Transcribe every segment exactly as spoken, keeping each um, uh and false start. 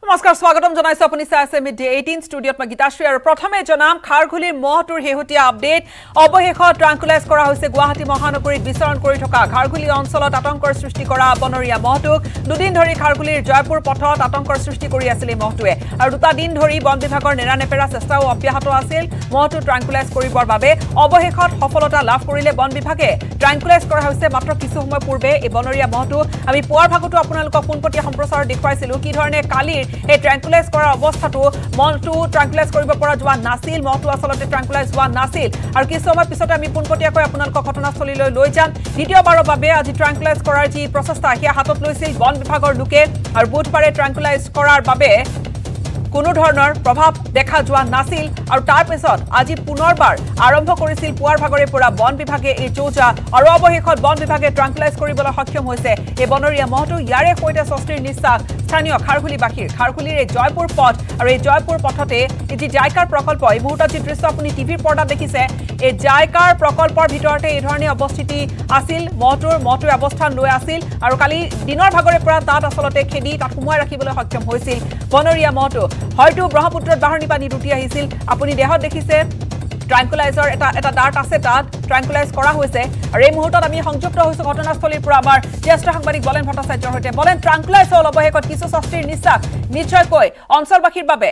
নমস্কাৰ স্বাগতম জনাইছো আপুনি চাই আছে মিড ডে এইটিন ষ্টুডিঅত মই গীতাশ্ৰী আৰু প্ৰথমে জনাম খাৰঘুলিৰ মহটোৰ হেহতীয়া আপডেট অৱশেষত ট্ৰাংকুলাইজ কৰা হৈছে গুৱাহাটী মহানগৰীত বিচৰণ কৰি থকা খাৰঘুলি অঞ্চলত আতংকৰ সৃষ্টি কৰা বনৰীয়া মহটোক দুদিন ধৰি খাৰঘুলিৰ জয়পুৰ পথত আতংকৰ সৃষ্টি কৰি আছিল মহটোৱে আৰু দুটা দিন ধৰি বন বিভাগৰ নেৰানেপেৰা চেষ্টাও অব্যাহত আছিল মহটো ট্ৰাংকুলাইজ কৰিবৰ বাবে অৱশেষত সফলতা লাভ কৰিলে বন বিভাগে ট্ৰাংকুলাইজ কৰা হৈছে মাত্ৰ কিছু সময় পূৰ্বে এই বনৰীয়া মহটো আমি পুৱাৰ ভাগতো আপোনালোকক পোনপটীয়া সম্প্ৰচাৰ দেখুৱাইছিলো কি ধৰণে কালিৰ এই ট্ৰাংকুলাইজ কৰাৰ অৱস্থাটো মহটো ট্ৰাংকুলাইজ কৰিব পৰা যোৱা নাছিল মহটো আসলতে ট্ৰাংকুলাইজ হোৱা নাছিল আৰু কিছু সময় পিছতে আমি পোনপটীয়াকৈ আপোনালোকক ঘটনাস্থলীলৈ লৈ যাম দ্বিতীয়বাৰৰ বাবে আজি ট্ৰাংকুলাইজ কৰাৰ যি প্ৰচেষ্টা হিয়া হাতত লৈছিল বন বিভাগৰ লোকে আৰু বুধবাৰে ট্ৰাংকুলাইজ কৰাৰ বাবে কোনো ধৰণৰ প্ৰভাৱ দেখা যোৱা নাছিল আৰু তাৰ পিছত আজি পুনৰবাৰ আৰম্ভ কৰিছিল পুৱাৰ ভাগৰে পৰা বন বিভাগে এই চৌজা আৰু অৱশেষত বন বিভাগে ট্ৰাংকুলাইজ কৰিবলৈ সক্ষম হৈছে এই বনৰীয়া মহটো ইয়াৰে সৈতে স্বস্তিৰ নিশ্বাস স্থানীয় খাৰঘুলিবাসীৰ খাৰঘুলিৰ এই জয়পুৰ পথ আৰু এই জয়পুৰ পথতে যি জাইকাৰ প্ৰকল্প এই মুহূৰ্তত যি দৃশ্য আপুনি টিভিৰ পৰ্দাত দেখিছে এই জাইকাৰ প্ৰকল্পৰ ভিতৰতে এই ধৰণে অৱস্থিতি আছিল মহটোৰ মহটোৰ অৱস্থান লৈ আছিল আৰু কালি দিনৰ ভাগৰে পৰা তাত আসলতে খেদি তাত সোমাই ৰাখিবলৈ সক্ষম হৈছিল বনৰীয়া মহটো হয়তো ব্ৰহ্মপুত্ৰত বাঢ়নি পানী উঠি আহিছিল আপুনি দেহত দেখিছে ট্ৰাংকুলাইজৰ এটা এটা ডাৰ্ট আছে তাত ট্ৰাংকুলাইজ কৰা হৈছে আৰু এই মুহূৰ্তত আমি সংযুক্ত হৈছো ঘটনাস্থলীৰ পৰা আমাৰ জ্যেষ্ঠ সাংবাদিক বলেন ভট্টাচাৰ্যৰ সৈতে বলেন ট্ৰাংকুলাইজ হ'ল অৱশেষত কিছু স্বস্তিৰ নিশ্বাস নিশ্চয়কৈ অঞ্চলবাসীৰ বাবে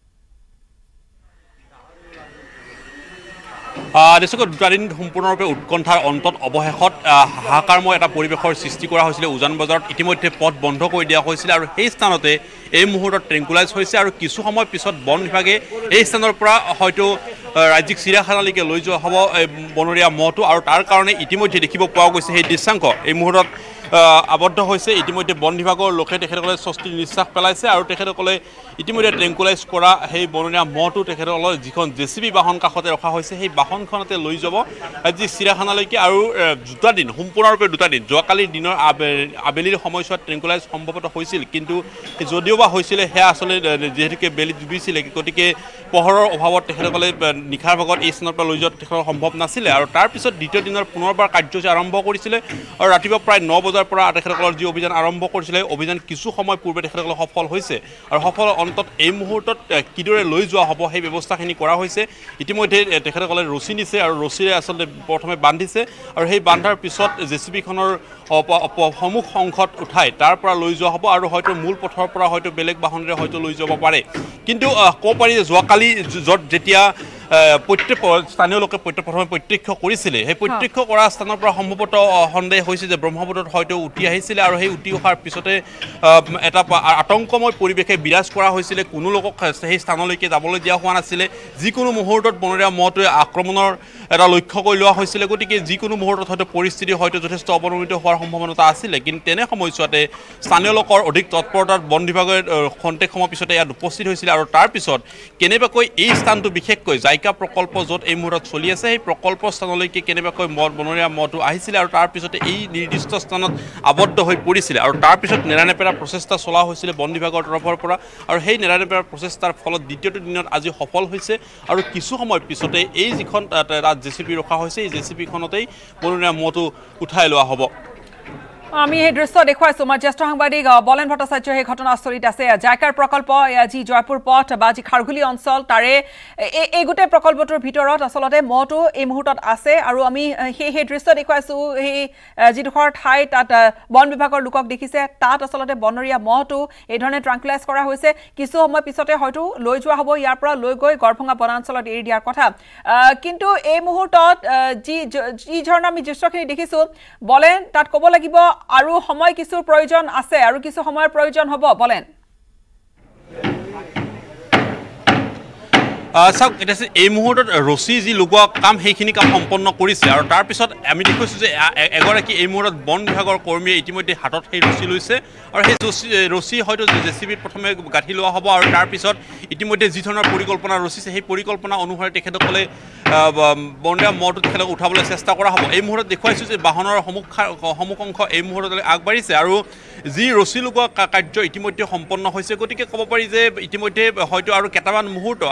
নিশ্চয়কৈ দুটা দিন সম্পূৰ্ণৰূপে উৎকণ্ঠাৰ অন্তত অৱশেষত হাহাকাৰময় এটা পৰিৱেশৰ সৃষ্টি কৰা হৈছিলে উজান বজাৰত ইতিমধ্যে পথ বন্ধ কৰি দিয়া হৈছিলে আৰু সেই স্থানতে এই মুহূৰ্তত ট্ৰেংকুলাইজ হৈছে আৰু কিছু সময় পিছত বন বিভাগে এই স্থানৰ পৰা হয়তো ৰাজ্যিক চিৰিয়াখানালৈকে লৈ যোৱা হ'ব বনৰীয়া মহটো আৰু তাৰ কাৰণে ইতিমধ্যে দেখিব পোৱা গৈছে সেই দৃশ্যাংক এই মুহূৰ্তত আবদ্ধ হৈছে ইতিমধ্যে বন বিভাগৰ লোকে তেখেতসকলে স্বস্তিৰ নিশ্বাস পেলাইছে আৰু তেখেতসকলে ইতিমধ্যে ট্ৰেংকুলাইজ কৰা সেই বনৰীয়া মহটো তেখেতসকলৰ যিখন জে চি বি বাহন কাষতে ৰখা হৈছে সেই বাহনখনতে লৈ যাব ৰাজ্যিক চিৰিয়াখানালৈকে আৰু দুটা দিন সম্পূৰ্ণৰূপে দুটা দিন যোৱাকালিৰ দিনৰ আবেলিৰ সময়ছোৱাত ট্ৰেংকুলাইজ সম্ভৱতঃ হৈছিল কিন্তু যদিও বা হৈছিলে সেয়া আচলতে যিহেতুকে বেলি ডুবিছিলে গতিকে পোহৰৰ অভাৱত তেখেতসকলে নিশাৰ ভাগত এই স্থানৰ পৰা লৈ যোৱাটো তেখেতৰ সম্ভৱ নাছিলে আৰু তাৰপিছত দ্বিতীয় দিনৰ পুনৰবাৰ কাৰ্যসূচী আৰম্ভ কৰিছিলে আৰু ৰাতিপুৱা প্ৰায় ন বজাৰ পৰা তেখেতসকলৰ যি অভিযান আৰম্ভ কৰিছিলে অভিযান কিছু সময় পূৰ্বে তেখেতসকলে সফল হৈছে আৰু সফল অন্তত এই মুহূৰ্তত কিদৰে লৈ যোৱা হ'ব সেই ব্যৱস্থাখিনি কৰা হৈছে ইতিমধ্যে তেখেতসকলে ৰছী নিছে আৰু ৰছীৰে আচলতে প্ৰথমে বান্ধিছে আৰু সেই বান্ধাৰ পিছত জে চি বিখনৰ সন্মুখ অংশত উঠাই তাৰ পৰা লৈ যোৱা হ'ব আৰু হয়তো মূল পথৰ পৰা হয়তো বেলেগ বাহনেৰে হয়তো লৈ যাব পাৰে কিন্তু ক'ব পাৰি যে যোৱাকালি য'ত যেতিয়া প্ৰত্যেক স্থানীয় লোকে প্ৰথমে প্ৰত্যক্ষ কৰিছিলে সেই প্ৰত্যক্ষ কৰা স্থানৰ পৰা সম্ভৱতঃ সন্দেহ হৈছে যে ব্ৰহ্মপুত্ৰত হয়তো উঠি আহিছিলে আৰু সেই উঠি অহাৰ পিছতে এটা আতংকময় পৰিৱেশে বিৰাজ কৰা হৈছিলে কোনো লোকক সেই স্থানলৈকে যাবলৈ দিয়া হোৱা নাছিলে যিকোনো মুহূৰ্তত বনৰীয়া মহটোৱে আক্ৰমণৰ এটা লক্ষ্য কৰি লোৱা হৈছিলে গতিকে যিকোনো মুহূৰ্তত হয়তো পৰিস্থিতি হয়তো যথেষ্ট অৱনমিত হোৱাৰ সম্ভাৱনা আছিলে কিন্তু তেনে সময়ছোৱাতে স্থানীয় লোকৰ অধিক তৎপৰতাত বন বিভাগে খন্তেক সময় পিছতে ইয়াত উপস্থিত হৈছিলে আৰু তাৰপিছত কেনেবাকৈ এই স্থানটো বিশেষকৈ জাইকা প্ৰকল্প য'ত এই মুহূৰ্তত চলি আছে সেই প্ৰকল্প স্থানলৈকে কেনেবাকৈ বনৰীয়া মহটো আহিছিলে আৰু তাৰপিছতে এই নিৰ্দিষ্ট স্থানত আবদ্ধ হৈ পৰিছিলে আৰু তাৰপিছত নেৰানেপেৰা প্ৰচেষ্টা চলোৱা হৈছিলে বন বিভাগৰ তৰফৰ পৰা আৰু সেই নেৰানেপেৰা প্ৰচেষ্টাৰ ফলত দ্বিতীয়টো দিনত আজি সফল হৈছে আৰু কিছু সময় পিছতে এই যিখন তাত জে চি বি ৰখা হৈছে এই জে চি বিখনতেই বনৰীয়া মহটো উঠাই লোৱা হ'ব আমি এই দৃশ্য দেখুৱাইছো আমাৰ জ্যেষ্ঠ সাংবাদিক বলেন ভট্টাচাৰ্য সেই ঘটনাস্থলীত আছে জাইকাৰ প্ৰকল্প যি জয়পুৰ পথ বা যি খাৰঘুলি অঞ্চল তাৰে এই গোটেই প্ৰকল্পটোৰ ভিতৰত আচলতে মহটো এই মুহূৰ্তত আছে আৰু আমি সেই সেই দৃশ্য দেখুৱাইছো সেই যিডোখৰ ঠাই তাত বন বিভাগৰ লোকক দেখিছে তাত আচলতে বনৰীয়া মহটো এই ধৰণে ট্ৰাংকুলাইজ কৰা হৈছে কিছু সময় পিছতে হয়তো লৈ যোৱা হ'ব ইয়াৰ পৰা লৈ গৈ গড়ভঙা বনাঞ্চলত এৰি দিয়াৰ কথা কিন্তু এই মুহূৰ্তত যি যি ধৰণৰ আমি দৃশ্যখিনি দেখিছো বলেন তাত ক'ব লাগিব আৰু সময় কিছু প্ৰয়োজন আছে আৰু কিছু সময়ৰ প্ৰয়োজন হ'ব বলেন চাওক এতিয়া এই মুহূৰ্তত ৰছী যি লগোৱা কাম সেইখিনি কাম সম্পন্ন কৰিছে আৰু তাৰপিছত আমি দেখিছোঁ যে এগৰাকী এই মুহূৰ্তত বন বিভাগৰ কৰ্মীয়ে ইতিমধ্যে হাতত সেই ৰছী লৈছে আৰু সেই ৰছী ৰছী হয়তো জে চি বিত প্ৰথমে গাঁঠি লোৱা হ'ব আৰু তাৰপিছত ইতিমধ্যে যি ধৰণৰ পৰিকল্পনা ৰচিছে সেই পৰিকল্পনা অনুসৰি তেখেতসকলে বনৰীয়া মহটো তেখেতক উঠাবলৈ চেষ্টা কৰা হ'ব এই মুহূৰ্তত দেখুৱাইছোঁ যে বাহনৰ সন্মুখ সন্মুখ অংশ এই মুহূৰ্তলৈ আগবাঢ়িছে আৰু যি ৰছী লগোৱা কাৰ্য ইতিমধ্যে সম্পন্ন হৈছে গতিকে ক'ব পাৰি যে ইতিমধ্যে হয়তো আৰু কেইটামান মুহূৰ্ত আৰু এই মুহূৰ্ত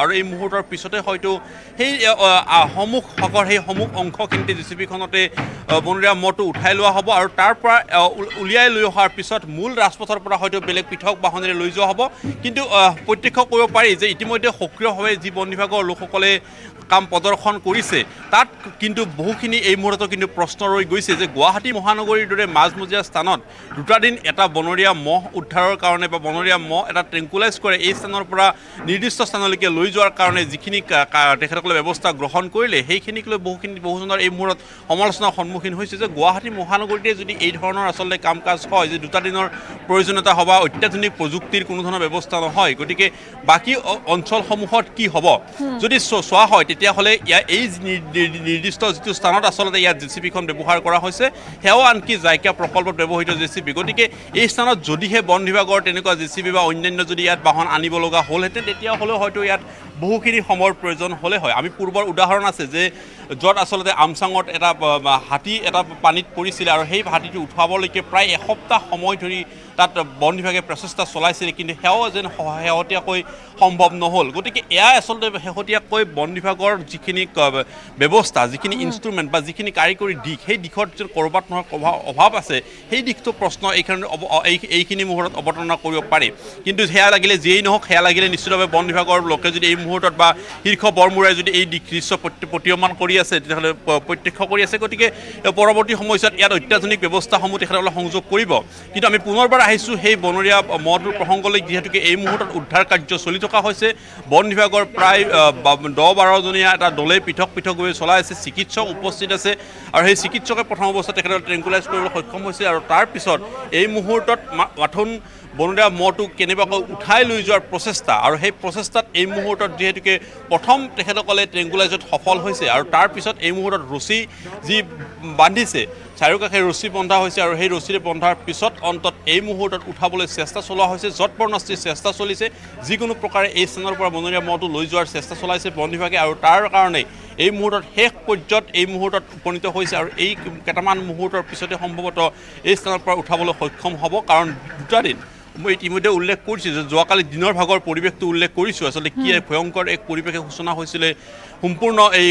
মুহূৰ্তৰ পিছতে হয়তো সেই সমুখ ভাগৰ সেই সমুখ অংশখিনিতে জে চি বিখনতে বনৰীয়া মহটো উঠাই লোৱা হ'ব আৰু তাৰ পৰা উলিয়াই লৈ অহাৰ পিছত মূল ৰাজপথৰ পৰা হয়তো বেলেগ পৃথক বাহনেৰে লৈ যোৱা হ'ব কিন্তু প্ৰত্যক্ষ কৰিব পাৰি যে ইতিমধ্যে সক্ৰিয়ভাৱে যি বন বিভাগৰ লোকসকলে কাম প্ৰদৰ্শন কৰিছে তাত কিন্তু বহুখিনি এই মুহূৰ্তত কিন্তু প্ৰশ্ন ৰৈ গৈছে যে গুৱাহাটী মহানগৰীৰ দৰে মাজমজিয়া স্থানত দুটা দিন এটা বনৰীয়া মহ উদ্ধাৰৰ কাৰণে বা বনৰীয়া মহ এটা ট্ৰেংকুলাইজ কৰে এই স্থানৰ পৰা নিৰ্দিষ্ট স্থানলৈকে লৈ যোৱাৰ কাৰণে যিখিনি তেখেতসকলে ব্যৱস্থা গ্ৰহণ কৰিলে সেইখিনিক লৈ বহুখিনি বহুজনৰ এই মুহূৰ্তত সমালোচনাৰ সন্মুখীন হৈছে যে গুৱাহাটী মহানগৰীতে যদি এই ধৰণৰ আচলতে কাম কাজ হয় যে দুটা দিনৰ প্ৰয়োজনীয়তা হ'ব অত্যাধুনিক প্ৰযুক্তিৰ কোনো ধৰণৰ ব্যৱস্থা নহয় গতিকে বাকী অঞ্চলসমূহত কি হ'ব যদি চোৱা হয় তেতিয়াহ'লে ইয়াৰ এই নিৰ্দিষ্ট যিটো স্থানত আচলতে ইয়াত জে চি বিখন ব্যৱহাৰ কৰা হৈছে সেয়াও আনকি জাইকা প্ৰকল্পত ব্যৱহৃত জে চি বি গতিকে এই স্থানত যদিহে বন বিভাগৰ তেনেকুৱা জে চি বি বা অন্যান্য যদি ইয়াত বাহন আনিব লগা হ'লহেঁতেন তেতিয়াহ'লেও হয়তো ইয়াত বহুখিনি সময়ৰ প্ৰয়োজন হ'লে হয় আমি পূৰ্বৰ উদাহৰণ আছে যে য'ত আচলতে আমচাঙত এটা হাতী এটা পানীত পৰিছিলে আৰু সেই হাতীটো উঠাবলৈকে প্ৰায় এসপ্তাহ সময় ধৰি তাত বন বিভাগে প্ৰচেষ্টা চলাইছিল কিন্তু সেয়াও যেন শেহতীয়াকৈ সম্ভৱ নহ'ল গতিকে এয়াই আচলতে শেহতীয়াকৈ বন বিভাগৰ যিখিনি ব্যৱস্থা যিখিনি ইনষ্ট্ৰুমেণ্ট বা যিখিনি কাৰিকৰী দিশ সেই দিশত যেন ক'ৰবাত নহয় অভাৱ আছে সেই দিশটো প্ৰশ্ন এইখিনি এইখিনি মুহূৰ্তত অৱতাৰণা কৰিব পাৰে কিন্তু সেয়া লাগিলে যিয়েই নহওক সেয়া লাগিলে নিশ্চিতভাৱে বন বিভাগৰ লোকে যদি এই মুহূৰ্তত বা শীৰ্ষ বৰমূৰাই যদি এই দৃশ্য প্ৰতীয়মান কৰি আছে তেতিয়াহ'লে প্ৰত্যক্ষ কৰি আছে গতিকে পৰৱৰ্তী সময়ছোৱাত ইয়াত অত্যাধুনিক ব্যৱস্থাসমূহ তেখেতসকলে সংযোগ কৰিব কিন্তু আমি পুনৰবাৰ আহিছোঁ সেই বনৰীয়া মহটোৰ প্ৰসংগলৈ যিহেতুকে এই মুহূৰ্তত উদ্ধাৰ কাৰ্য চলি থকা হৈছে বন বিভাগৰ প্ৰায় দহ বাৰজনীয়া এটা দলে পৃথক পৃথকভাৱে চলাই আছে চিকিৎসক উপস্থিত আছে আৰু সেই চিকিৎসকে প্ৰথম অৱস্থাত তেখেতসকলে ট্ৰেংকুলাইজ কৰিবলৈ সক্ষম হৈছে আৰু তাৰ পিছত এই মুহূৰ্তত মাথোন বনৰীয়া মহটো কেনেবাকৈ উঠাই লৈ যোৱাৰ প্ৰচেষ্টা আৰু সেই প্ৰচেষ্টাত এই মুহূৰ্তত যিহেতুকে প্ৰথম তেখেতসকলে ট্ৰেংকুলাইজত সফল হৈছে আৰু তাৰ পিছত এই মুহূৰ্তত ৰছী যি বান্ধিছে চাৰিওকাষে ৰছী বন্ধা হৈছে আৰু সেই ৰছীৰে বন্ধাৰ পিছত অন্তত এই মুহূৰ্তত উঠাবলৈ চেষ্টা চলোৱা হৈছে যৎপৰোনাস্তিৰ চেষ্টা চলিছে যিকোনো প্ৰকাৰে এই স্থানৰ পৰা বনৰীয়া মহটো লৈ যোৱাৰ চেষ্টা চলাইছে বন বিভাগে আৰু তাৰ কাৰণে এই মুহূৰ্তত শেষ পৰ্যায়ত এই মুহূৰ্তত উপনীত হৈছে আৰু এই কেইটামান মুহূৰ্তৰ পিছতে সম্ভৱতঃ এই স্থানৰ পৰা উঠাবলৈ সক্ষম হ'ব কাৰণ দুটা দিন মই ইতিমধ্যে উল্লেখ কৰিছোঁ যে যোৱাকালি দিনৰ ভাগৰ পৰিৱেশটো উল্লেখ কৰিছোঁ আচলতে কি ভয়ংকৰ এক পৰিৱেশে সূচনা হৈছিলে সম্পূৰ্ণ এই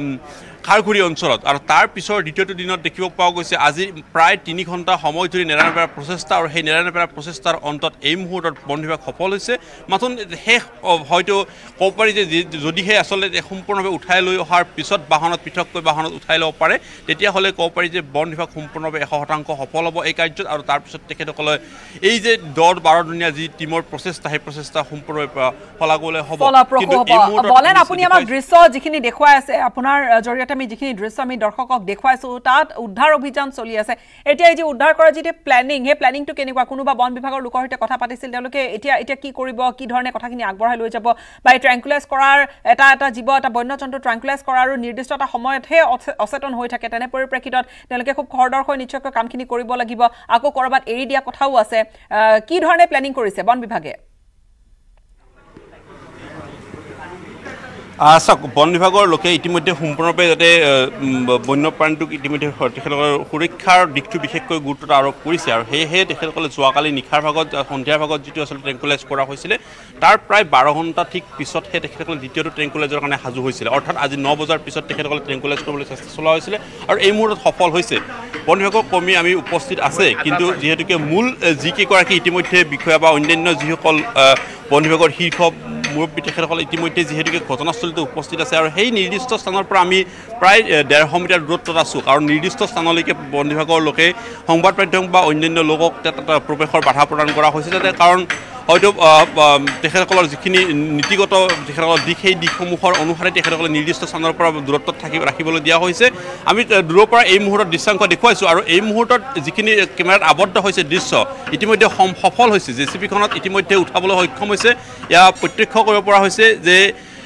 খাৰঘুলি অঞ্চলত আৰু তাৰ পিছৰ দ্বিতীয়টো দিনত দেখিব পোৱা গৈছে আজি প্ৰায় তিনি ঘণ্টা সময় ধৰি নেৰানেপেৰা প্ৰচেষ্টা আৰু সেই নেৰানেপেৰা প্ৰচেষ্টাৰ অন্তত এই মুহূৰ্তত বন বিভাগ সফল হৈছে মাথোন শেষ হয়তো ক'ব পাৰি যে যদিহে আচলতে সম্পূৰ্ণভাৱে উঠাই লৈ অহাৰ পিছত বাহনত পৃথককৈ বাহনত উঠাই ল'ব পাৰে তেতিয়াহ'লে ক'ব পাৰি যে বন বিভাগ সম্পূৰ্ণভাৱে এশ শতাংশ সফল হ'ব এই কাৰ্যত আৰু তাৰপিছত তেখেতসকলে এই যে দহ বাৰজনীয়া যি টীমৰ প্ৰচেষ্টা সেই প্ৰচেষ্টা সম্পূৰ্ণৰূপে শলাগলৈ হ'ব বলেন আপুনি আমাৰ দৃশ্য যিখিনি দেখুৱাই আছে আপোনাৰ জৰিয়তে আমি যিখিনি দৃশ্য আমি দৰ্শকক দেখুৱাইছোঁ তাত উদ্ধাৰ অভিযান চলি আছে এতিয়া এই যে উদ্ধাৰ কৰা যিটো প্লেনিং সেই প্লেনিংটো কেনেকুৱা কোনোবা বন বিভাগৰ লোকৰ সৈতে কথা পাতিছিল তেওঁলোকে এতিয়া এতিয়া কি কৰিব কি ধৰণে কথাখিনি আগবঢ়াই লৈ যাব বা এই ট্ৰেংকুলাইজ কৰাৰ এটা এটা জীৱ এটা বন্যজন্তু ট্ৰেংকুলাইজ কৰাৰ নিৰ্দিষ্ট এটা সময়তহে অচেতন হৈ থাকে তেনে পৰিপ্ৰেক্ষিতত তেওঁলোকে খুব খৰদৰ্শই নিশ্চয়কৈ কামখিনি কৰিব লাগিব আকৌ ক'ৰবাত এৰি দিয়া কথাও আছে কি ধৰণে প্লেনিং কৰিছে বন বিভাগে চাওক বন বিভাগৰ লোকে ইতিমধ্যে সম্পূৰ্ণৰূপে যাতে বন্যপ্ৰাণীটোক ইতিমধ্যে তেখেতসকলৰ সুৰক্ষাৰ দিশটো বিশেষকৈ গুৰুত্ব আৰোপ কৰিছে আৰু সেয়েহে তেখেতসকলে যোৱাকালি নিশাৰ ভাগত সন্ধিয়াৰ ভাগত যিটো আচলতে ট্ৰেংকুলাইজ কৰা হৈছিলে তাৰ প্ৰায় বাৰ ঘণ্টা ঠিক পিছতহে তেখেতসকলে দ্বিতীয়টো ট্ৰেংকুলাইজৰ কাৰণে সাজু হৈছিলে অৰ্থাৎ আজি ন বজাৰ পিছত তেখেতসকলে ট্ৰেংকুলাইজ কৰিবলৈ চেষ্টা চলোৱা হৈছিলে আৰু এই মুহূৰ্তত সফল হৈছে বন বিভাগৰ কৰ্মী আমি উপস্থিত আছে কিন্তু যিহেতুকে মূল যিকেইগৰাকী ইতিমধ্যে বিষয়া বা অন্যান্য যিসকল বন বিভাগৰ শীৰ্ষ মুৰব্বী তেখেতসকলে ইতিমধ্যে যিহেতুকে ঘটনাস্থলীতে উপস্থিত আছে আৰু সেই নিৰ্দিষ্ট স্থানৰ পৰা আমি প্ৰায় ডেৰশ মিটাৰ দূৰত্বত আছোঁ কাৰণ নিৰ্দিষ্ট স্থানলৈকে বন বিভাগৰ লোকে সংবাদ মাধ্যম বা অন্যান্য লোকক প্ৰৱেশৰ বাধা প্ৰদান কৰা হৈছে যাতে কাৰণ হয়তো তেখেতসকলৰ যিখিনি নীতিগত তেখেতসকলৰ দিশ সেই দিশসমূহৰ অনুসাৰে তেখেতসকলে নিৰ্দিষ্ট স্থানৰ পৰা দূৰত্বত থাকি ৰাখিবলৈ দিয়া হৈছে আমি দূৰৰ পৰা এই মুহূৰ্তত দৃশ্যাংশ দেখুৱাইছোঁ আৰু এই মুহূৰ্তত যিখিনি কেমেৰাত আবদ্ধ হৈছে দৃশ্য ইতিমধ্যে সফল হৈছে জে চি বিখনত ইতিমধ্যে উঠাবলৈ সক্ষম হৈছে ইয়াৰ প্ৰত্যক্ষ কৰিব পৰা হৈছে যে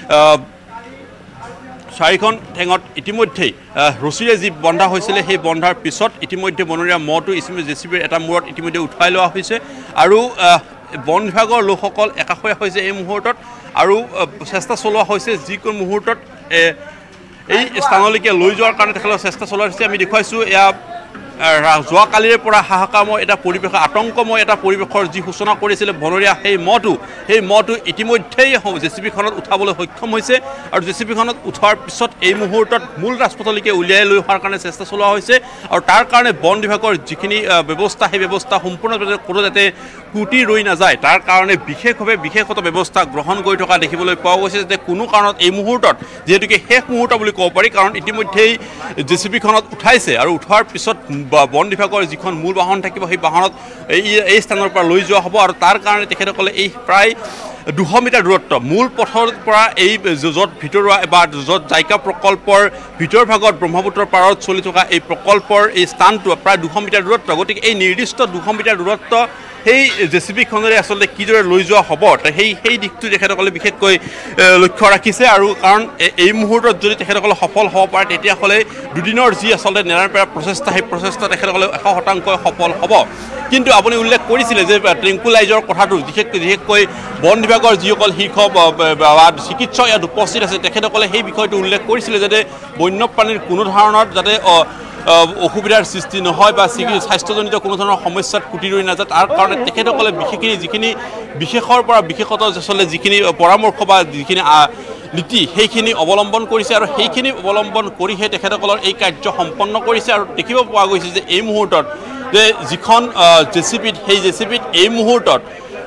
চাৰিখন ঠেঙত ইতিমধ্যেই ৰছীৰে যি বন্ধা হৈছিলে সেই বন্ধাৰ পিছত ইতিমধ্যে বনৰীয়া মহটো জে চি বিৰ এটা মূৰত ইতিমধ্যে উঠাই লোৱা হৈছে আৰু বন বিভাগৰ লোকসকল একাষৰীয়া হৈছে এই মুহূৰ্তত আৰু চেষ্টা চলোৱা হৈছে যিকোনো মুহূৰ্তত এই স্থানলৈকে লৈ যোৱাৰ কাৰণে তেখেতসকলৰ চেষ্টা চলোৱা হৈছে আমি দেখুৱাইছোঁ এয়া যোৱাকালিৰে পৰা হাহাকাৰময় এটা পৰিৱেশ আতংকময় এটা পৰিৱেশৰ যি সূচনা কৰিছিলে বনৰীয়া সেই মহটো সেই মহটো ইতিমধ্যেই জে চি বিখনত উঠাবলৈ সক্ষম হৈছে আৰু জে চি বিখনত উঠোৱাৰ পিছত এই মুহূৰ্তত মূল ৰাজপথলৈকে উলিয়াই লৈ অহাৰ কাৰণে চেষ্টা চলোৱা হৈছে আৰু তাৰ কাৰণে বন বিভাগৰ যিখিনি ব্যৱস্থা সেই ব্যৱস্থা সম্পূৰ্ণভাৱে কোনো যাতে কুটি ৰৈ নাযায় তাৰ কাৰণে বিশেষভাৱে বিশেষত ব্যৱস্থা গ্ৰহণ কৰি থকা দেখিবলৈ পোৱা গৈছে যাতে কোনো কাৰণত এই মুহূৰ্তত যিহেতুকে শেষ মুহূৰ্ত বুলি ক'ব পাৰি কাৰণ ইতিমধ্যেই জে চি বিখনত উঠাইছে আৰু উঠোৱাৰ পিছত বন বিভাগৰ যিখন মূল বাহন থাকিব সেই বাহনত এই এই স্থানৰ পৰা লৈ যোৱা হ'ব আৰু তাৰ কাৰণে তেখেতসকলে এই প্ৰায় দুশ মিটাৰ দূৰত্ব মূল পথৰ পৰা এই য'ত ভিতৰুৱা বা য'ত জাইকা প্ৰকল্পৰ ভিতৰ ভাগত ব্ৰহ্মপুত্ৰৰ পাৰত চলি থকা এই প্ৰকল্পৰ এই স্থানটো প্ৰায় দুশ মিটাৰ দূৰত্ব গতিকে এই নিৰ্দিষ্ট দুশ মিটাৰ দূৰত্ব সেই জে চি বিখনেৰে আচলতে কিদৰে লৈ যোৱা হ'ব সেই সেই দিশটো তেখেতসকলে বিশেষকৈ লক্ষ্য ৰাখিছে আৰু কাৰণ এই মুহূৰ্তত যদি তেখেতসকলে সফল হ'ব পাৰে তেতিয়াহ'লে দুদিনৰ যি আচলতে নেৰানেপেৰা প্ৰচেষ্টা সেই প্ৰচেষ্টা তেখেতসকলে এশ শতাংশ সফল হ'ব কিন্তু আপুনি উল্লেখ কৰিছিলে যে ট্ৰেংকুলাইজৰ কথাটো বিশেষকৈ বিশেষকৈ বন বিভাগৰ যিসকল শীৰ্ষ চিকিৎসক ইয়াত উপস্থিত আছে তেখেতসকলে সেই বিষয়টো উল্লেখ কৰিছিলে যাতে বন্যপ্ৰাণীৰ কোনো ধৰণৰ যাতে অসুবিধাৰ সৃষ্টি নহয় বা স্বাস্থ্যজনিত কোনো ধৰণৰ সমস্যাত কুটি ৰৈ নাযায় তাৰ কাৰণে তেখেতসকলে বিশেষখিনি যিখিনি বিশেষৰ পৰা বিশেষত আচলতে যিখিনি পৰামৰ্শ বা যিখিনি নীতি সেইখিনি অৱলম্বন কৰিছে আৰু সেইখিনি অৱলম্বন কৰিহে তেখেতসকলৰ এই কাৰ্য সম্পন্ন কৰিছে আৰু দেখিব পোৱা গৈছে যে এই মুহূৰ্তত যে যিখন জে চি পিত সেই জে চি পিত এই মুহূৰ্তত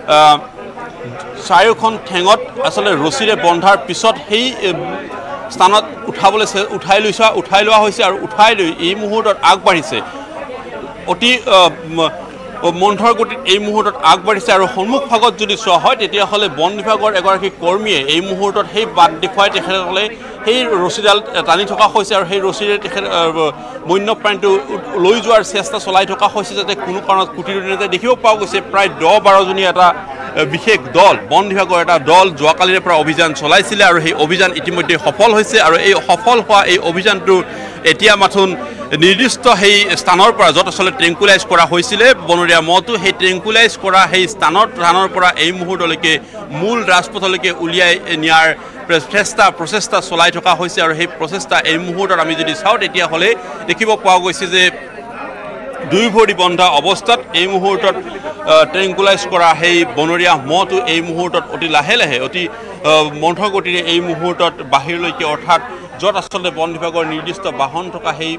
চাৰিওখন ঠেঙত আচলতে ৰছীৰে বন্ধাৰ পিছত সেই স্থানত উঠাবলৈ উঠাই লৈছা উঠাই লোৱা হৈছে আৰু উঠাই লৈ এই মুহূৰ্তত আগবাঢ়িছে অতি মন্থৰ গতিত এই মুহূৰ্তত আগবাঢ়িছে আৰু সন্মুখ ভাগত যদি চোৱা হয় তেতিয়াহ'লে বন বিভাগৰ এগৰাকী কৰ্মীয়ে এই মুহূৰ্তত সেই বাট দেখুৱাই তেখেতসকলে সেই ৰছীডাল টানি থকা হৈছে আৰু সেই ৰছীৰে তেখেত বন্যপ্ৰাণীটো লৈ যোৱাৰ চেষ্টা চলাই থকা হৈছে যাতে কোনো কাৰণত কুটি ৰৈ নাযায় দেখিব পোৱা গৈছে প্ৰায় দহ বাৰজনীয়া এটা বিশেষ দল বন বিভাগৰ এটা দল যোৱাকালিৰে পৰা অভিযান চলাইছিলে আৰু সেই অভিযান ইতিমধ্যে সফল হৈছে আৰু এই সফল হোৱা এই অভিযানটো এতিয়া মাথোন নিৰ্দিষ্ট সেই স্থানৰ পৰা য'ত আচলতে ট্ৰেংকুলাইজ কৰা হৈছিলে বনৰীয়া মহটো সেই ট্ৰেংকুলাইজ কৰা সেই স্থানৰ স্থানৰ পৰা এই মুহূৰ্তলৈকে মূল ৰাজপথলৈকে উলিয়াই নিয়াৰ চেষ্টা প্ৰচেষ্টা চলাই থকা হৈছে আৰু সেই প্ৰচেষ্টা এই মুহূৰ্তত আমি যদি চাওঁ তেতিয়াহ'লে দেখিব পোৱা গৈছে যে দুই ভৰি বন্ধা অৱস্থাত এই মুহূৰ্তত ট্ৰেংকুলাইজ কৰা সেই বনৰীয়া মহটো এই মুহূৰ্তত অতি লাহে লাহে অতি মন্থৰ গতিৰে এই মুহূৰ্তত বাহিৰলৈকে অৰ্থাৎ য'ত আচলতে বন বিভাগৰ নিৰ্দিষ্ট বাহন থকা সেই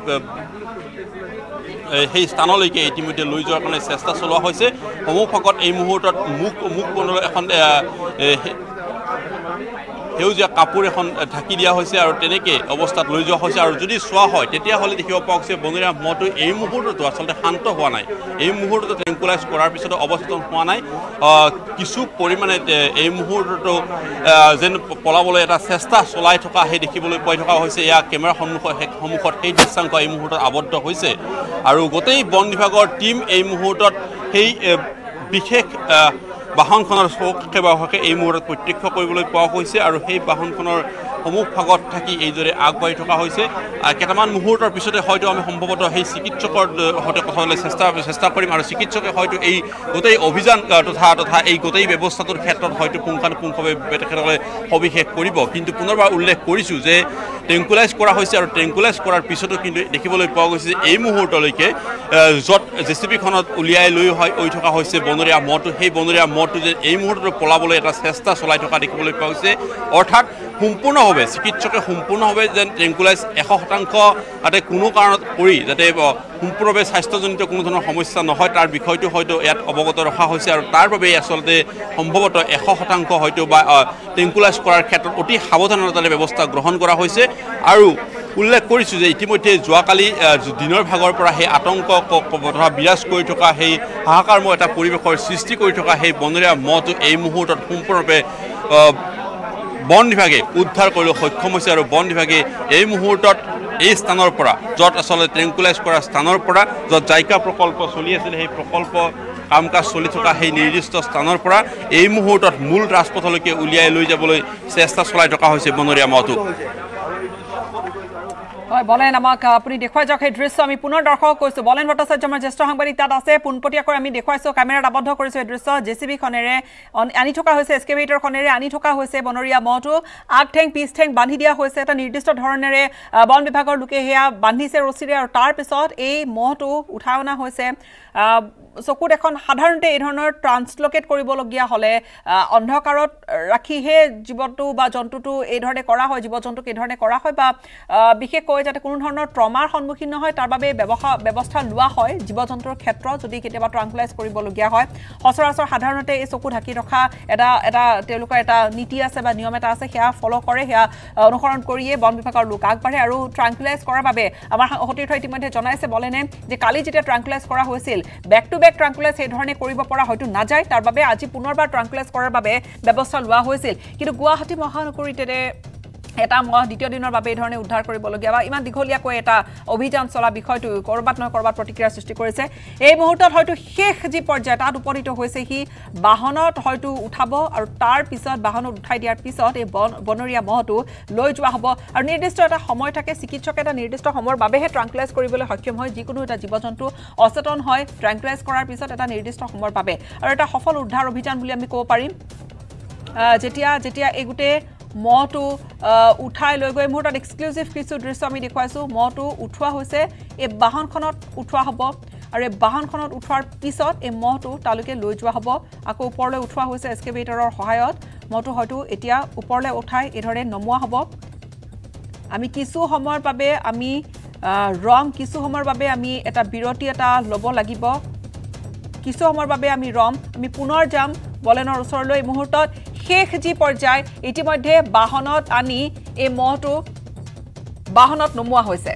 সেই স্থানলৈকে ইতিমধ্যে লৈ যোৱাৰ কাৰণে চেষ্টা চলোৱা হৈছে সন্মুখত এই মুহূৰ্তত মুখ মুখ মণ্ডল এখন সেউজীয়া কাপোৰ এখন ঢাকি দিয়া হৈছে আৰু তেনেকৈ অৱস্থাত লৈ যোৱা হৈছে আৰু যদি চোৱা হয় তেতিয়াহ'লে দেখিব পোৱা গৈছে বনৰীয়া মহটো এই মুহূৰ্ততো আচলতে শান্ত হোৱা নাই এই মুহূৰ্ততো ট্ৰেংকুলাইজ কৰাৰ পিছতো অৱচেতন হোৱা নাই কিছু পৰিমাণে এই মুহূৰ্ততো যেন পলাবলৈ এটা চেষ্টা চলাই থকা সেই দেখিবলৈ পাই থকা হৈছে এয়া কেমেৰা সন্মুখত সন্মুখত সেই দৃশ্যাংশ এই মুহূৰ্তত আবদ্ধ হৈছে আৰু গোটেই বন বিভাগৰ টীম এই মুহূৰ্তত সেই বিশেষ বাহনখনৰ চৌকেবাহকে এই মুহূৰ্তত প্ৰত্যক্ষ কৰিবলৈ পোৱা হৈছে আৰু সেই বাহনখনৰ সন্মুখ ভাগত থাকি এইদৰে আগবাঢ়ি থকা হৈছে কেইটামান মুহূৰ্তৰ পিছতে হয়তো আমি সম্ভৱতঃ সেই চিকিৎসকৰ সৈতে কথা হ'লে চেষ্টা চেষ্টা কৰিম আৰু চিকিৎসকে হয়তো এই গোটেই অভিযান তথা তথা এই গোটেই ব্যৱস্থাটোৰ ক্ষেত্ৰত হয়তো পুংখানুপুংখভাৱে তেখেতসকলে সবিশেষ কৰিব কিন্তু পুনৰবাৰ উল্লেখ কৰিছোঁ যে ট্ৰেংকুলাইজ কৰা হৈছে আৰু ট্ৰেংকুলাইজ কৰাৰ পিছতো কিন্তু দেখিবলৈ পোৱা গৈছে যে এই মুহূৰ্তলৈকে য'ত জে চি বিখনত উলিয়াই লৈ হৈ থকা হৈছে বনৰীয়া মহটো সেই বনৰীয়া মহটো যে এই মুহূৰ্তত পলাবলৈ এটা চেষ্টা চলাই থকা দেখিবলৈ পোৱা গৈছে অৰ্থাৎ সম্পূৰ্ণভাৱে চিকিৎসকে সম্পূৰ্ণভাৱে যেন ট্ৰেংকুলাইজ এশ শতাংশ যাতে কোনো কাৰণত কৰি যাতে সম্পূৰ্ণভাৱে স্বাস্থ্যজনিত কোনো ধৰণৰ সমস্যা নহয় তাৰ বিষয়টো হয়তো ইয়াত অৱগত ৰখা হৈছে আৰু তাৰ বাবেই আচলতে সম্ভৱতঃ এশ শতাংশ হয়তো বা ট্ৰেংকুলাইজ কৰাৰ ক্ষেত্ৰত অতি সাৱধানতাৰে ব্যৱস্থা গ্ৰহণ কৰা হৈছে আৰু উল্লেখ কৰিছোঁ যে ইতিমধ্যে যোৱাকালি দিনৰ ভাগৰ পৰা সেই আতংক তথা বিৰাজ কৰি থকা সেই হাহাকাৰময় এটা পৰিৱেশৰ সৃষ্টি কৰি থকা সেই বনৰীয়া মহটো এই মুহূৰ্তত সম্পূৰ্ণৰূপে বন বিভাগে উদ্ধাৰ কৰিবলৈ সক্ষম হৈছে আৰু বন বিভাগে এই মুহূৰ্তত এই স্থানৰ পৰা য'ত আচলতে ট্ৰেংকুলাইজ কৰা স্থানৰ পৰা য'ত জাইকা প্ৰকল্প চলি আছিল সেই প্ৰকল্প কাম কাজ চলি থকা সেই নিৰ্দিষ্ট স্থানৰ পৰা এই মুহূৰ্তত মূল ৰাজপথলৈকে উলিয়াই লৈ যাবলৈ চেষ্টা চলাই থকা হৈছে বনৰীয়া মহটো হয় বলেন আমাক আপুনি দেখুৱাই যাওক এই দৃশ্য আমি পুনৰ দৰ্শক কৈছো বলেন ভট্টাচাৰ্য আমাৰ জ্যেষ্ঠ সাংবাদিক তাত আছে পোনপটীয়াকৈ আমি দেখুৱাইছো কেমেৰাত আবদ্ধ কৰিছো এই দৃশ্য জেচিবি খনেৰে আনি থকা হৈছে এক্সকেভেটৰ খনেৰে আনি থকা হৈছে বনৰীয়া মহটো আগ ঠেং পিছ ঠেং বান্ধি দিয়া হৈছে এটা নিৰ্দিষ্ট ধৰণেৰে বন বিভাগৰ লোকে হেয়া বান্ধিছে ৰছিৰে আৰু তাৰ পিছত এই মহটো উঠাই অনা হৈছে চকুত এখন সাধাৰণতে এই ধৰণৰ ট্ৰান্সলোকেট কৰিবলগীয়া হলে অন্ধকাৰত ৰাখিহে জীৱটো বা জন্তুটো এই ধৰণে কৰা হয় জীৱ জন্তুক এই ধৰণে কৰা হয় বা বিশেষকৈ যাতে কোনো ধৰণৰ ট্ৰমাৰ সন্মুখীন নহয় তাৰ বাবে ব্যৱস্থা লোৱা হয় জীৱ জন্তুৰ ক্ষেত্ৰত যদি কেতিয়াবা ট্ৰাংকুলাইজ কৰিবলগীয়া হয় সচৰাচৰ সাধাৰণতে এই চকু ঢাকি ৰখা এটা এটা তেওঁলোকৰ এটা নীতি আছে বা নিয়ম এটা আছে সেয়া ফলো কৰে সেয়া অনুসৰণ কৰিয়ে বন বিভাগৰ লোক আগবাঢ়ে আৰু ট্ৰাংকুলাইজ কৰাৰ বাবে আমাৰ সতীৰ্থ ইতিমধ্যে জনাইছে বলেনে যে কালি যেতিয়া ট্ৰাংকুলাইজ কৰা হৈছিল বেক টু বেক ট্ৰাংকুলাইজ এই ধৰণে কৰিব পৰা হয়তো নাযায় তাৰ বাবে আজি পুনৰবাৰ ট্ৰাংকুলাইজ কৰাৰ বাবে ব্যৱস্থা লোৱা হৈছিল কিন্তু গুৱাহাটী মহানগৰীতে এটা মহ দ্বিতীয় দিনৰ বাবে এই ধৰণে উদ্ধাৰ কৰিবলগীয়া বা ইমান দীঘলীয়াকৈ এটা অভিযান চলা বিষয়টো কৰবাত নহয় কৰবাত প্ৰতিক্ৰিয়া সৃষ্টি কৰিছে এই মুহূৰ্তত হয়তো শেষ যি পৰ্যায় তাত উপনীত হৈছে সি বাহনত হয়তো উঠাব আৰু তাৰ পিছত বাহনত উঠাই দিয়াৰ পিছত এই বনৰীয়া মহটো লৈ যোৱা হ'ব আৰু নিৰ্দিষ্ট এটা সময় থাকে চিকিৎসকে এটা নিৰ্দিষ্ট সময়ৰ বাবেহে ট্ৰাংকুলাইজ কৰিবলৈ সক্ষম হয় যিকোনো এটা জীৱ জন্তু অচেতন হয় ট্ৰাংকুলাইজ কৰাৰ পিছত এটা নিৰ্দিষ্ট সময়ৰ বাবে আৰু এটা সফল উদ্ধাৰ অভিযান বুলি আমি ক'ব পাৰিম যেতিয়া যেতিয়া এই গোটেই মহটো উঠাই লৈ গৈ মুহূৰ্তত এক্সক্লুচিভ কিছু দৃশ্য আমি দেখুৱাইছো মহটো উঠোৱা হৈছে এই বাহনখনত উঠোৱা হ'ব আৰু এই বাহনখনত উঠোৱাৰ পিছত এই মহটো তালৈকে লৈ যোৱা হ'ব আকৌ ওপৰলৈ উঠোৱা হৈছে এক্সকেভেটৰৰ সহায়ত মহটো হয়তো এতিয়া ওপৰলৈ উঠাই এই ধৰণে নমোৱা হ'ব আমি কিছু সময়ৰ বাবে আমি ৰম কিছু সময়ৰ বাবে আমি এটা বিৰতি এটা ল'ব লাগিব কিছু সময়ৰ বাবে আমি ৰম আমি পুনৰ যাম বলেনৰ ওচৰলৈ এই মুহূৰ্তত শেষ যি পৰ্যায় ইতিমধ্যে বাহনত আনি এই মহটো বাহনত নমোৱা হৈছে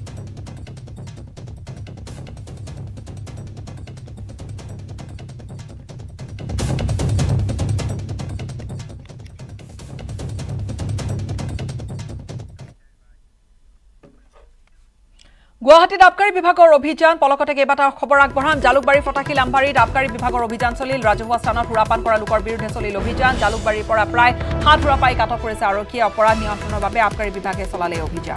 গুৱাহাটীত আবকাৰী বিভাগৰ অভিযান পলকতে কেইবাটাও খবৰ আগবঢ়াম জালুকবাৰী ফটাকিল আমবাৰীত আবকাৰী বিভাগৰ অভিযান চলিল ৰাজহুৱা স্থানত সুৰাপান কৰা লোকৰ বিৰুদ্ধে চলিল অভিযান জালুকবাৰীৰ পৰা প্ৰায় সাত সুৰাপায়ীক আটক কৰিছে আৰক্ষীয়ে অপৰাধ নিয়ন্ত্ৰণৰ বাবে আবকাৰী বিভাগে চলালে অভিযান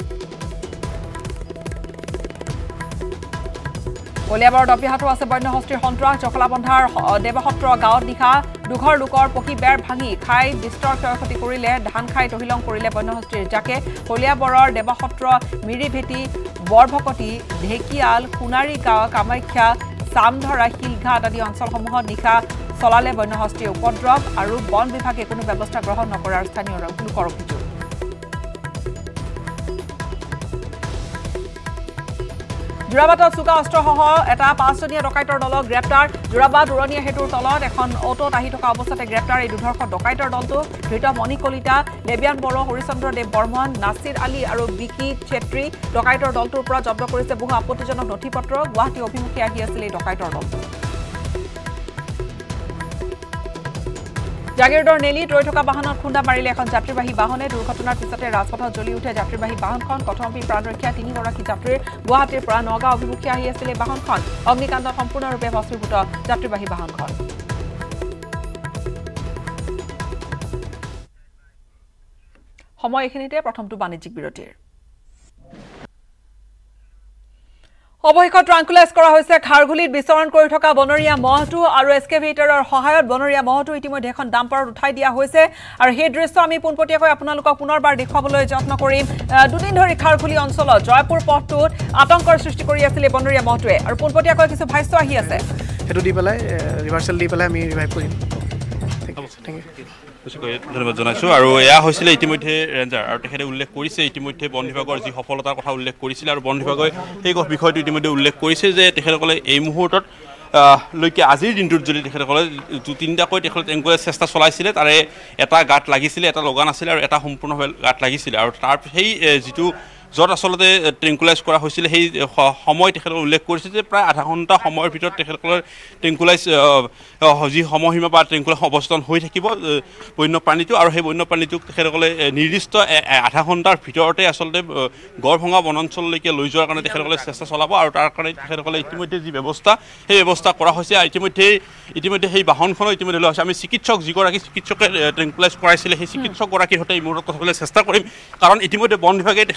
কলিয়াবৰত অব্যাহত আছে বন্যহস্তীৰ সন্ত্ৰাস জখলাবন্ধাৰ দেৱসত্ৰ গাঁৱত নিশা দুঘৰ লোকৰ পকী বেৰ ভাঙি খাই বিস্তৰ ক্ষয়ক্ষতি কৰিলে ধান খাই তহিলং কৰিলে বন্যহস্তীৰ জাকে কলিয়াবৰৰ দেৱসত্ৰ মিৰিভেটি বৰভকতি ঢেকিয়াল সোণাৰী গাঁও কামাখ্যা চামধৰা শিলঘাট আদি অঞ্চলসমূহত নিশা চলালে বন্যহস্তীৰ উপদ্ৰৱ আৰু বন বিভাগে কোনো ব্যৱস্থা গ্ৰহণ নকৰাৰ স্থানীয় লোকৰ অভিযোগ যোৰাবাটত চুকা অস্ত্ৰসহ এটা পাঁচজনীয়া ডকাইতৰ দলক গ্ৰেপ্তাৰ যোৰাবাট উৰণীয়া সেতুৰ তলত এখন অটোত আহি থকা অৱস্থাতে গ্ৰেপ্তাৰ এই দুধৰ্ষ ডকাইতৰ দলটো ধৃত মণি কলিতা দেৱযান বড়ো হৰিচন্দ্ৰ দেৱ বৰ্মন নাছিৰ আলী আৰু বিকি চেত্ৰী ডকাইতৰ দলটোৰ পৰা জব্দ কৰিছে বহু আপত্তিজনক নথি পত্ৰ গুৱাহাটী অভিমুখে আহি আছিল এই ডকাইতৰ দলটো জাগিৰোডৰ নেলিত ৰৈ থকা বাহনত খুন্দা মাৰিলে এখন যাত্ৰীবাহী বাহনে দুৰ্ঘটনাৰ পিছতে ৰাজপথত জ্বলি উঠে যাত্ৰীবাহী বাহনখন কথমপি প্ৰাণৰক্ষা তিনিগৰাকী যাত্ৰীৰ গুৱাহাটীৰ পৰা নগাঁও অভিমুখে আহি আছিল এই বাহনখন অগ্নিকাণ্ডত সম্পূৰ্ণৰূপে ভস্মীভূত যাত্ৰীবাহী বাহনখন সময় এইখিনিতে প্ৰথমটো বাণিজ্যিক বিৰতিৰ অবৈধ ট্ৰাংকুলাইজ কৰা হৈছে খাৰঘুলিত বিচৰণ কৰি থকা বনৰীয়া মহটো আৰু এক্সকেভেটৰৰ সহায়ত বনৰীয়া মহটো ইতিমধ্যে এখন ডাম্পাৰত উঠাই দিয়া হৈছে আৰু সেই দৃশ্য আমি পোনপটীয়াকৈ আপোনালোকক পুনৰবাৰ দেখুৱাবলৈ যত্ন কৰিম দুদিন ধৰি খাৰঘুলি অঞ্চলত জয়পুৰ পথটোত আতংকৰ সৃষ্টি কৰি আছিল এই বনৰীয়া মহটোৱে আৰু পোনপটীয়াকৈ কিছু ভাষ্য আহি আছে সেইটো দি পেলাই ৰিভাৰ্চেল দি পেলাই আমি ৰিভাইভ কৰিম থেংক ইউ ধন্যবাদ জনাইছোঁ আৰু এয়া হৈছিলে ইতিমধ্যে ৰেঞ্জাৰ আৰু তেখেতে উল্লেখ কৰিছে ইতিমধ্যে বন বিভাগৰ যি সফলতাৰ কথা উল্লেখ কৰিছিলে আৰু বন বিভাগে সেই বিষয়টো ইতিমধ্যে উল্লেখ কৰিছে যে তেখেতসকলে এই মুহূৰ্তত লৈকে আজিৰ দিনটোত যদি তেখেতসকলে তিনিটাকৈ তেখেতে ট্ৰেংকুলাইজ চেষ্টা চলাইছিলে তাৰে এটা গাঁত লাগিছিলে এটা লগা নাছিলে আৰু এটা সম্পূৰ্ণভাৱে গাঁত লাগিছিলে আৰু তাৰ সেই যিটো য'ত আচলতে ট্ৰেংকুলাইজ কৰা হৈছিলে সেই সময় তেখেতসকলে উল্লেখ কৰিছে যে প্ৰায় আধা ঘণ্টা সময়ৰ ভিতৰত তেখেতসকলৰ ট্ৰেংকুলাইজ যি সময়সীমা বা ট্ৰেংকুলাইজ অৱস্থান হৈ থাকিব বন্যপ্ৰাণীটো আৰু সেই বন্যপ্ৰাণীটোক তেখেতসকলে নিৰ্দিষ্ট আধা ঘণ্টাৰ ভিতৰতে আচলতে গড়ভঙা বনাঞ্চললৈকে লৈ যোৱাৰ কাৰণে তেখেতসকলে চেষ্টা চলাব আৰু তাৰ কাৰণে তেখেতসকলে ইতিমধ্যে যি ব্যৱস্থা সেই ব্যৱস্থা কৰা হৈছে ইতিমধ্যে ইতিমধ্যে সেই বাহনখনো ইতিমধ্যে লোৱা হৈছে আমি চিকিৎসক যিগৰাকী চিকিৎসকে ট্ৰেংকুলাইজ কৰাইছিলে সেই চিকিৎসকগৰাকীৰ সৈতে এই মুহূৰ্তত কথা ক'বলৈ চেষ্টা কৰিম কাৰণ ইতিমধ্যে বন বিভাগে তেখেতসকলে উল্লেখ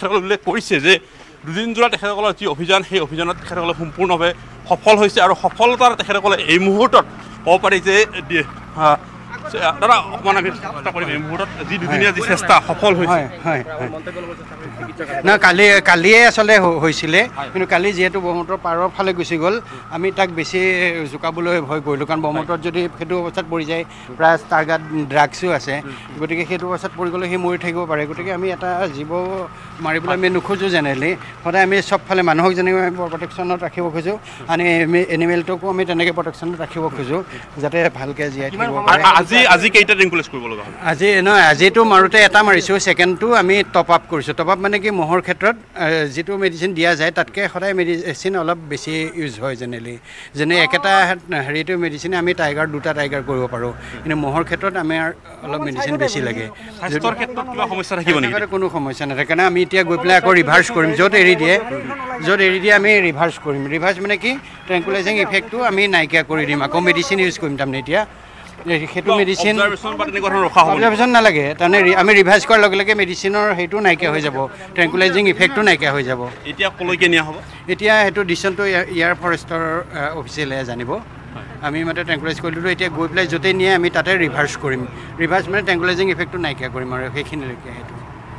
কৰিছে যে দুদিন জোৰা তেখেতসকলৰ যি অভিযান সেই অভিযানত তেখেতসকলে সম্পূৰ্ণভাৱে সফল হৈছে আৰু সফলতাৰ তেখেতসকলে এই মুহূৰ্তত ক'ব পাৰি যে দাদা অকণমান আমি চেষ্টা কৰিম এই মুহূৰ্তত যি দুদিনীয়া যি চেষ্টা সফল হৈছে হয় না কালি কালিয়ে আচলতে হৈছিলে কিন্তু কালি যিহেতু ব্ৰহ্মপুত্ৰৰ পাৰৰ ফালে গুচি গ'ল আমি তাক বেছি জোকাবলৈ ভয় কৰিলোঁ কাৰণ ব্ৰহ্মপুত্ৰত যদি সেইটো অৱস্থাত পৰি যায় প্ৰায় তাৰ গাত ড্ৰাগছো আছে গতিকে সেইটো অৱস্থাত পৰি গ'লে সি মৰি থাকিব পাৰে গতিকে আমি এটা জীৱ মাৰিবলৈ আমি নোখোজোঁ জেনেৰেলি সদায় আমি চবফালে মানুহক যেনেকৈ প্ৰটেকশ্যনত ৰাখিব খোজোঁ আৰু এনিমেলটোকো আমি তেনেকৈ প্ৰটেকশ্যনত ৰাখিব খোজোঁ যাতে ভালকৈ জীয়াই থাকিব পাৰে আজি আজি কেইটা ট্ৰেংকুলাইজ কৰিব লগা হ'ল আজি নহয় আজিতো মাৰোঁতে এটা মাৰিছোঁ ছেকেণ্ডটো আমি টপ আপ কৰিছোঁ টপ আপ মানে কি মহৰ ক্ষেত্ৰত যিটো মেডিচিন দিয়া যায় তাতকৈ সদায় মেডিচিন অলপ বেছি ইউজ হয় জেনেৰেলি যেনে একেটা হেৰিটো মেডিচিনে আমি টাইগাৰ দুটা টাইগাৰ কৰিব পাৰোঁ কিন্তু মহৰ ক্ষেত্ৰত আমাৰ অলপ মেডিচিন বেছি লাগে স্বাস্থ্যৰ ক্ষেত্ৰত কিবা সমস্যা থাকিব নেকি কোনো সমস্যা নাথাকে কাৰণে আমি এতিয়া গৈ পেলাই আকৌ ৰিভাৰ্চ কৰিম য'ত এৰি দিয়ে য'ত এৰি দিয়ে আমি ৰিভাৰ্চ কৰিম ৰিভাৰ্চ মানে কি ট্ৰেংকুলাইজিং ইফেক্টটো আমি নাইকিয়া কৰি দিম আকৌ মেডিচিন ইউজ কৰিম তাৰমানে এতিয়া সেইটো মেডিচিন অবজাৰভেশ্যন নালাগে তাৰমানে আমি ৰিভাইজ কৰাৰ লগে লগে মেডিচিনৰ সেইটো নাইকিয়া হৈ যাব ট্ৰেংকুলাইজিং ইফেক্টটো নাইকিয়া হৈ যাব এতিয়া কলৈকে নিয়া হ'ব এতিয়া সেইটো ডিচিশ্যনটো ইয়াৰ ফৰেষ্টৰ অফিচিয়েলে জানিব আমি মানে ট্ৰেংকুলাইজ কৰিলোঁ এতিয়া গৈ পেলাই য'তেই নিয়ে আমি তাতে ৰিভাৰ্চ কৰিম ৰিভাৰ্চ মানে ট্ৰেংকুলাইজিং ইফেক্টটো নাইকিয়া কৰিম আৰু সেইখিনিলৈকে সেইটো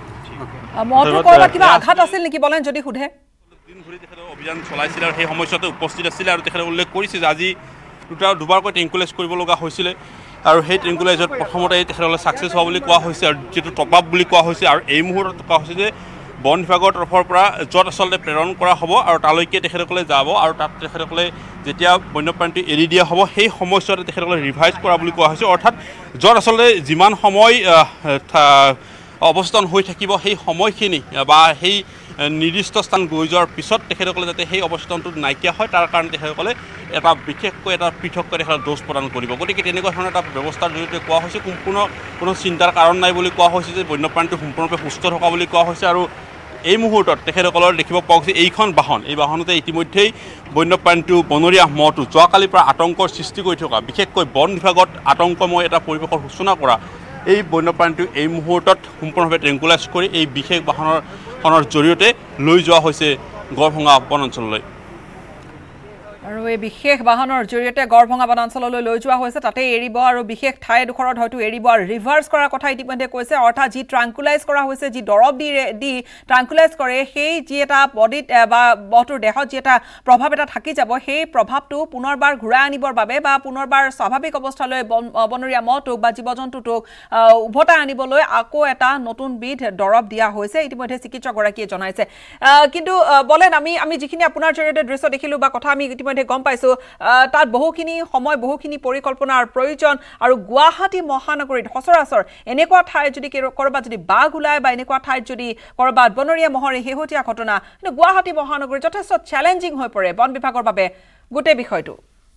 কিবা আঘাত আছিল নেকি বলেন যদি সোধে দিন ধৰি তেখেতে অভিযান চলাইছিল আৰু সেই সময়ছোৱাতে উপস্থিত আছিল আৰু তেখেতে উল্লেখ কৰিছে যে আজি দুটা দুবাৰকৈ ট্ৰেংকুলাইজ কৰিব লগা হৈছিলে আৰু সেই ট্ৰেংকুলাইজত প্ৰথমতে তেখেতসকলে ছাকচেছ হোৱা বুলি কোৱা হৈছে আৰু যিটো টপ আপ বুলি কোৱা হৈছে আৰু এই মুহূৰ্তত কোৱা হৈছে যে বন বিভাগৰ তৰফৰ পৰা য'ত আচলতে প্ৰেৰণ কৰা হ'ব আৰু তালৈকে তেখেতসকলে যাব আৰু তাত তেখেতসকলে যেতিয়া বন্যপ্ৰাণীটো এৰি দিয়া হ'ব সেই সময়ছোৱাতে তেখেতসকলে ৰিভাইজ কৰা বুলি কোৱা হৈছে অৰ্থাৎ য'ত আচলতে যিমান সময় অৱস্থান হৈ থাকিব সেই সময়খিনি বা সেই নিৰ্দিষ্ট স্থান গৈ যোৱাৰ পিছত তেখেতসকলে যাতে সেই অৱস্থানটো নাইকিয়া হয় তাৰ কাৰণে তেখেতসকলে এটা বিশেষকৈ এটা পৃথককৈ তেখেতসকলে ড'জ প্ৰদান কৰিব গতিকে তেনেকুৱা ধৰণৰ এটা ব্যৱস্থাৰ জৰিয়তে কোৱা হৈছে সম্পূৰ্ণ কোনো চিন্তাৰ কাৰণ নাই বুলি কোৱা হৈছে যে বন্যপ্ৰাণীটো সম্পূৰ্ণৰূপে সুস্থ থকা বুলি কোৱা হৈছে আৰু এই মুহূৰ্তত তেখেতসকলৰ দেখিব পোৱা গৈছে এইখন বাহন এই বাহনতে ইতিমধ্যেই বন্যপ্ৰাণীটো বনৰীয়া মহটো যোৱাকালিৰ পৰা আতংকৰ সৃষ্টি কৰি থকা বিশেষকৈ বন বিভাগত আতংকময় এটা পৰিৱেশৰ সূচনা কৰা এই বন্যপ্ৰাণীটো এই মুহূৰ্তত সম্পূৰ্ণভাৱে ট্ৰেংকুলাইজ কৰি এই বিশেষ বাহনৰ খনৰ জৰিয়তে লৈ যোৱা হৈছে গড়ভঙা বনাঞ্চললৈ আৰু এই বিশেষ বাহনৰ জৰিয়তে গড়ভঙা বনাঞ্চললৈ লৈ যোৱা হৈছে তাতে এৰিব আৰু বিশেষ ঠাইডোখৰত হয়তো এৰিব আৰু ৰিভাৰ্চ কৰাৰ কথা ইতিমধ্যে কৈছে অৰ্থাৎ যি ট্ৰাংকুলাইজ কৰা হৈছে যি দৰৱ দি দি ট্ৰাংকুলাইজ কৰে সেই যি এটা বডিত বা বটোৰ দেহত যি এটা প্ৰভাৱ এটা থাকি যাব সেই প্ৰভাৱটো পুনৰবাৰ ঘূৰাই আনিবৰ বাবে বা পুনৰবাৰ স্বাভাৱিক অৱস্থালৈ বনৰীয়া মহটোক বা জীৱ জন্তুটোক উভতাই আনিবলৈ আকৌ এটা নতুন বিধ দৰৱ দিয়া হৈছে ইতিমধ্যে চিকিৎসকগৰাকীয়ে জনাইছে কিন্তু বলেন আমি আমি যিখিনি আপোনাৰ জৰিয়তে দৃশ্য দেখিলোঁ বা কথা আমি ইতিমধ্যে গম পাইছোঁ তাত বহুখিনি সময় বহুখিনি পৰিকল্পনাৰ প্ৰয়োজন আৰু গুৱাহাটী মহানগৰীত সচৰাচৰ এনেকুৱা ঠাইত যদি ক'ৰবাত যদি বাঘ ওলায় বা এনেকুৱা ঠাইত যদি ক'ৰবাত বনৰীয়া মহৰ শেহতীয়া ঘটনা কিন্তু গুৱাহাটী মহানগৰীত যথেষ্ট চেলেঞ্জিং হৈ পৰে বন বিভাগৰ বাবে গোটেই বিষয়টো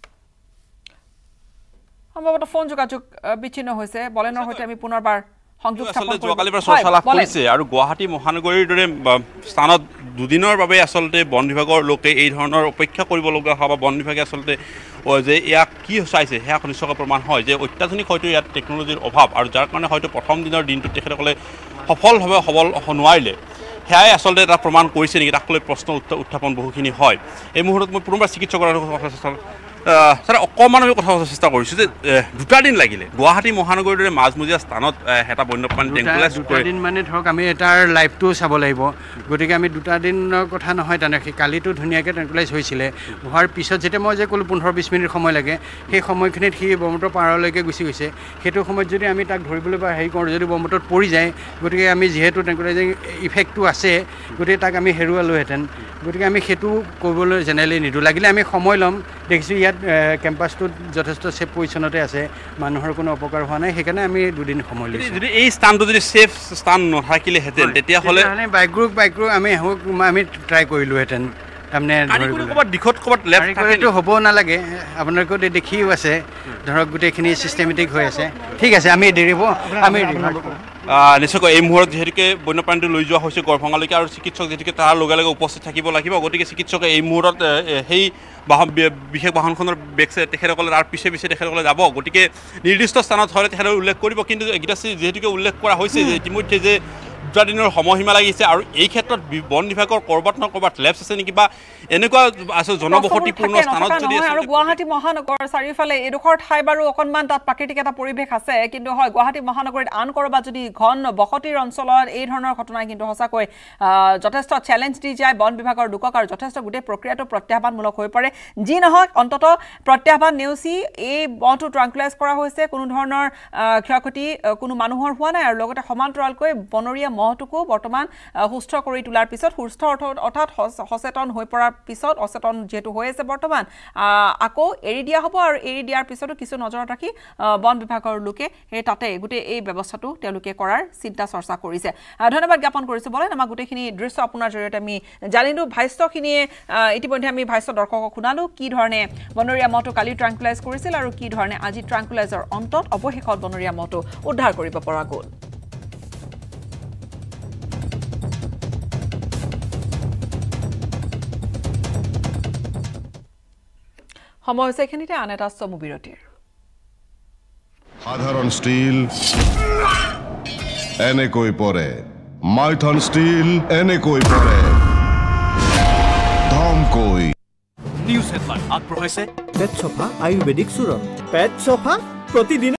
সম্ভৱতঃ ফোন যোগাযোগ বিচ্ছিন্ন হৈছে বলেনৰ সৈতে আমি পুনৰবাৰ সংযোগ স্থাপন যোৱাকালিৰ পৰা চৰ্চা লাভ কৰিছে আৰু গুৱাহাটী মহানগৰীৰ দৰে স্থানত দুদিনৰ বাবে আচলতে বন বিভাগৰ লোকে এই ধৰণৰ অপেক্ষা কৰিব লগা হয় বা বন বিভাগে আচলতে যে ইয়াক কি চাইছে সেয়া নিশ্চয়কৈ প্ৰমাণ হয় যে অত্যাধুনিক হয়তো ইয়াত টেকন'লজিৰ অভাৱ আৰু যাৰ কাৰণে হয়তো প্ৰথম দিনৰ দিনটোত তেখেতসকলে সফলভাৱে সবল নোৱাৰিলে সেয়াই আচলতে এটা প্ৰমাণ কৰিছে নেকি তাক লৈ প্ৰশ্ন উত্থাপন বহুখিনি হয় এই মুহূৰ্তত মই পুনৰবাৰ চিকিৎসকৰ ছাৰ অকণমান আমি কথা ক'ব চেষ্টা কৰিছোঁ যে দুটা দিন লাগিলে গুৱাহাটী মহানগৰীৰ দৰে মাজমজিয়া স্থানত এটা বন্যপ্ৰাণী ট্ৰেংকুলাইজ দুটা দিন মানে ধৰক আমি এটাৰ লাইফটো চাব লাগিব গতিকে আমি দুটা দিনৰ কথা নহয় তেনেকৈ কালিতো ধুনীয়াকৈ ট্ৰেংকুলাইজ হৈছিলে হোৱাৰ পিছত যেতিয়া মই যে ক'লোঁ পোন্ধৰ বিছ মিনিট সময় লাগে সেই সময়খিনিত সি ব্ৰহ্মপুত্ৰ পাৰলৈকে গুচি গৈছে সেইটো সময়ত যদি আমি তাক ধৰিবলৈ বা হেৰি কৰোঁ যদি ব্ৰহ্মপুত্ৰত পৰি যায় গতিকে আমি যিহেতু ট্ৰেংকুলাইজিং ইফেক্টটো আছে গতিকে তাক আমি হেৰুৱালোহেঁতেন গতিকে আমি সেইটো কৰিবলৈ জেনেৰেলি নিদিওঁ লাগিলে আমি সময় ল'ম দেখিছোঁ ইয়াত কেম্পাছটোত যথেষ্ট ছেফ পজিশ্যনতে আছে মানুহৰ কোনো অপকাৰ হোৱা নাই সেইকাৰণে আমি দুদিন সময় লৈছোঁ যদি এই স্থানটো যদি ছেফ স্থান নাথাকিলেহেঁতেন তেতিয়াহ'লে বাইক গ্ৰুপ বাইক গ্ৰুপ আমি আমি ট্ৰাই কৰিলোহেঁতেন তাৰমানে ক'ৰবাত দিশত ক'ৰবাত লেফ্ট হ'ব নালাগে আপোনালোকেও দেখিও আছে ধৰক গোটেইখিনি ছিষ্টেমেটিক হৈ আছে ঠিক আছে আমি দেৰিব আমি নিশ্চয়কৈ এই মুহূৰ্তত যিহেতুকে বন্যপ্ৰাণীটো লৈ যোৱা হৈছে গড়ভঙালৈকে আৰু চিকিৎসক যিহেতুকে তাৰ লগে লগে উপস্থিত থাকিব লাগিব গতিকে চিকিৎসকে এই মুহূৰ্তত সেই বাহন বিশেষ বাহনখনৰ বেক চাইড তেখেতসকলে তাৰ পিছে পিছে তেখেতসকলে যাব গতিকে নিৰ্দিষ্ট স্থানত হ'লে তেখেতসকলে উল্লেখ কৰিব কিন্তু গীতাশ্ৰী যিহেতুকে উল্লেখ কৰা হৈছে যে ইতিমধ্যে যে দুটা দিনৰ সময়সীমা লাগিছে আৰু এই ক্ষেত্ৰত বন বিভাগৰ কৰবাত ন কৰবাত লেপছ আছে নেকি বা এনেকুৱা আছে জনবসতিপূৰ্ণ স্থানত যদি আৰু গুৱাহাটী মহানগৰ চাৰিওফালে এডোখৰ ঠাই বাৰু অকণমান তাত প্ৰাকৃতিক এটা পৰিৱেশ আছে কিন্তু হয় গুৱাহাটী মহানগৰীত আন কৰবাত যদি ঘন বসতিৰ অঞ্চলত এই ধৰণৰ ঘটনাই কিন্তু সঁচাকৈ যথেষ্ট চ্যালেঞ্জ দি যায় বন বিভাগৰ লোকক আৰু যথেষ্ট গোটেই প্ৰক্ৰিয়াটো প্ৰত্যাহ্বানমূলক হৈ পৰে যি নহওক অন্তত প্ৰত্যাহ্বান নেওচি এই বনটো ট্ৰাংকুলাইজ কৰা হৈছে কোনো ধৰণৰ ক্ষয়ক্ষতি কোনো মানুহৰ হোৱা নাই আৰু লগতে সমান্তৰালকৈ বনৰীয়া মহটোকো বৰ্তমান সুস্থ কৰি তোলাৰ পিছত সুস্থ অৰ্থাৎ সচেতন হৈ পৰাৰ পিছত অচেতন যেহেতু হৈ আছে বৰ্তমান আকৌ এৰি দিয়া হ'ব আৰু এৰি দিয়াৰ পিছতো কিছু নজৰত ৰাখি বন বিভাগৰ লোকে সেই তাতে গোটেই এই ব্যৱস্থাটো তেওঁলোকে কৰাৰ চিন্তা চৰ্চা কৰিছে ধন্যবাদ জ্ঞাপন কৰিছোঁ বলেন আমাৰ গোটেইখিনি দৃশ্য আপোনাৰ জৰিয়তে আমি জানিলোঁ ভাষ্যখিনিয়ে ইতিমধ্যে আমি ভাষ্য দৰ্শকক শুনালোঁ কি ধৰণে বনৰীয়া মহটো কালি ট্ৰাংকুলাইজ কৰিছিল আৰু কি ধৰণে আজি ট্ৰাংকুলাইজৰ অন্তত অৱশেষত বনৰীয়া মহটো উদ্ধাৰ কৰিব পৰা গ'ল সময় হৈছে এইখিনিতে আন এটা চমু বিৰতিৰ সাধাৰণ ষ্টীল এনেকৈ পৰে মাইথন ষ্টীল এনেকৈ পৰে ধমকৈ নিউজ হেডলাইন আগবঢ়াইছে পেট চফা আয়ুৰ্বেদিক চূৰণ পেট চফা প্ৰতিদিন